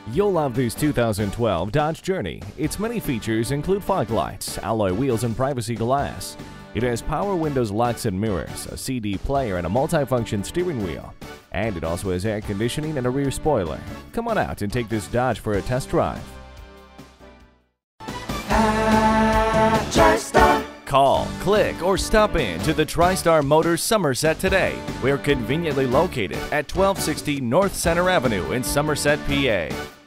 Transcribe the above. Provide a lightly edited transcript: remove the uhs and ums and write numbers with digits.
You'll love this 2012 Dodge Journey. Its many features include fog lights, alloy wheels, and privacy glass. It has power windows, locks and mirrors, a CD player, and a multifunction steering wheel. And it also has air conditioning and a rear spoiler. Come on out and take this Dodge for a test drive. Call, click, or stop in to the TriStar Motors Somerset today. We're conveniently located at 1260 North Center Avenue in Somerset, PA.